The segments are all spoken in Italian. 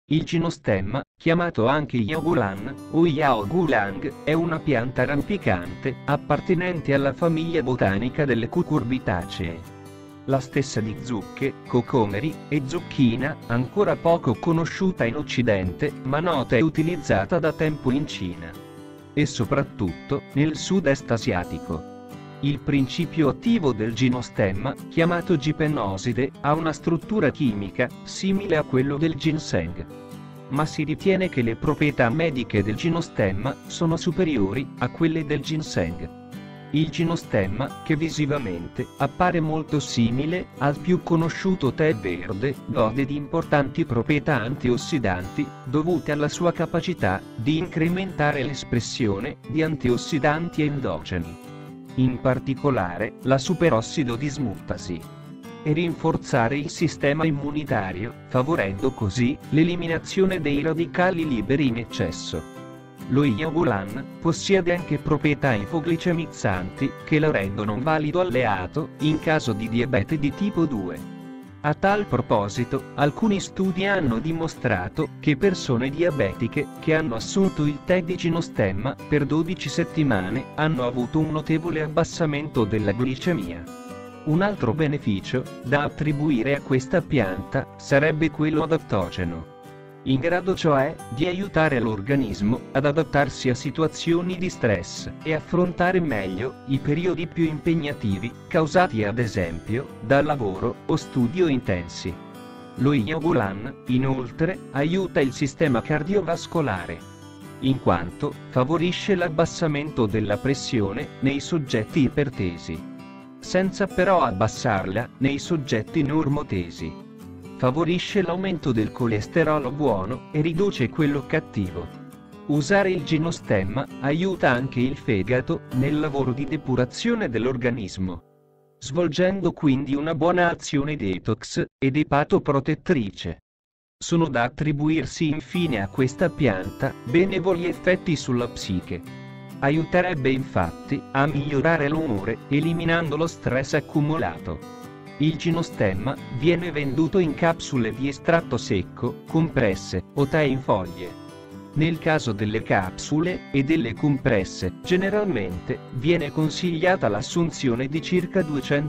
Il ginostemma, chiamato anche Yaogulan o Yaogulang, è una pianta rampicante, appartenente alla famiglia botanica delle cucurbitacee. La stessa di zucche, cocomeri e zucchina, ancora poco conosciuta in Occidente, ma nota e utilizzata da tempo in Cina. E soprattutto, nel sud-est asiatico. Il principio attivo del ginostemma, chiamato gipennoside, ha una struttura chimica simile a quello del ginseng. Ma si ritiene che le proprietà mediche del ginostemma sono superiori a quelle del ginseng. Il ginostemma, che visivamente appare molto simile al più conosciuto tè verde, gode di importanti proprietà antiossidanti, dovute alla sua capacità di incrementare l'espressione di antiossidanti endogeni. In particolare, la superossido dismutasi. E rinforzare il sistema immunitario, favorendo così l'eliminazione dei radicali liberi in eccesso. Lo Yaogulan possiede anche proprietà ipoglicemizzanti, che lo rendono un valido alleato in caso di diabete di tipo 2. A tal proposito, alcuni studi hanno dimostrato che persone diabetiche che hanno assunto il tè di ginostemma per 12 settimane hanno avuto un notevole abbassamento della glicemia. Un altro beneficio da attribuire a questa pianta sarebbe quello adattogeno. In grado cioè di aiutare l'organismo ad adattarsi a situazioni di stress e affrontare meglio i periodi più impegnativi, causati ad esempio da lavoro o studio intensi. Lo Yaogulan, inoltre, aiuta il sistema cardiovascolare, in quanto favorisce l'abbassamento della pressione nei soggetti ipertesi, senza però abbassarla nei soggetti normotesi. Favorisce l'aumento del colesterolo buono e riduce quello cattivo. Usare il ginostemma aiuta anche il fegato nel lavoro di depurazione dell'organismo, svolgendo quindi una buona azione detox ed epatoprotettrice. Sono da attribuirsi infine a questa pianta benevoli effetti sulla psiche. Aiuterebbe infatti a migliorare l'umore, eliminando lo stress accumulato. Il ginostemma viene venduto in capsule di estratto secco, compresse o tè in foglie. Nel caso delle capsule e delle compresse, generalmente viene consigliata l'assunzione di circa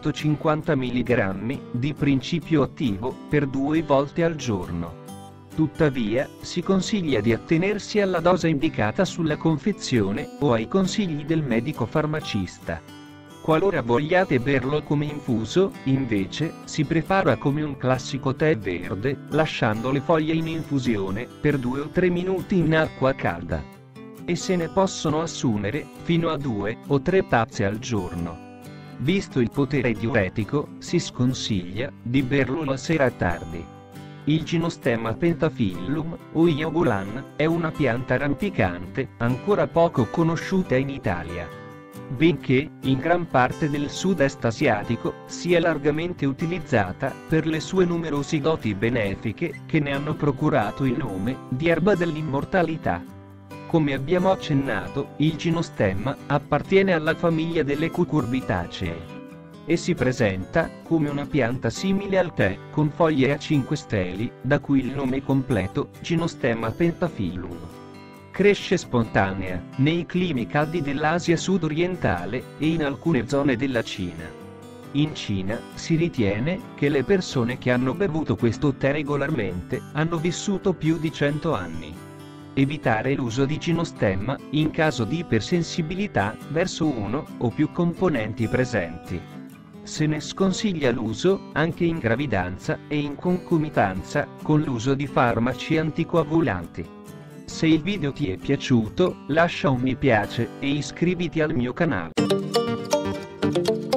250 mg di principio attivo per 2 volte al giorno. Tuttavia, si consiglia di attenersi alla dose indicata sulla confezione o ai consigli del medico farmacista. Qualora vogliate berlo come infuso, invece, si prepara come un classico tè verde, lasciando le foglie in infusione per 2 o 3 minuti in acqua calda. E se ne possono assumere fino a 2 o 3 tazze al giorno. Visto il potere diuretico, si sconsiglia di berlo la sera tardi. Il ginostemma pentaphyllum o Yaogulan è una pianta rampicante, ancora poco conosciuta in Italia, benché, in gran parte del sud-est asiatico, sia largamente utilizzata per le sue numerose doti benefiche che ne hanno procurato il nome di erba dell'immortalità. Come abbiamo accennato, il ginostemma appartiene alla famiglia delle cucurbitacee e si presenta come una pianta simile al tè, con foglie a 5 steli, da cui il nome completo, Ginostemma pentaphyllum. Cresce spontanea nei climi caldi dell'Asia sud-orientale e in alcune zone della Cina. In Cina si ritiene che le persone che hanno bevuto questo tè regolarmente hanno vissuto più di 100 anni. Evitare l'uso di ginostemma in caso di ipersensibilità verso uno o più componenti presenti. Se ne sconsiglia l'uso anche in gravidanza e in concomitanza con l'uso di farmaci anticoagulanti. Se il video ti è piaciuto, lascia un mi piace e iscriviti al mio canale.